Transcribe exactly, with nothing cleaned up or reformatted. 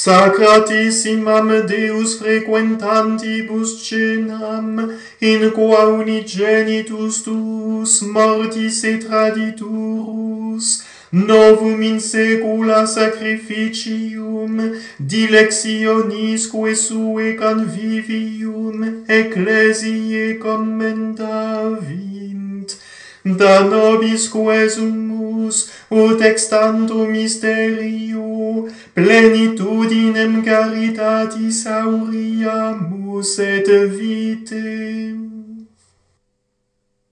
Sacratissimam Deus frequentantibus cenam, in qua unigenitus tuus mortis et traditurus, novum in saecula sacrificium, dilectionisque sue convivium, ecclesiae commendavint. Da nobis quesumus, ut extanto mysterio, plenitudinem caritatis auriamus et vitem.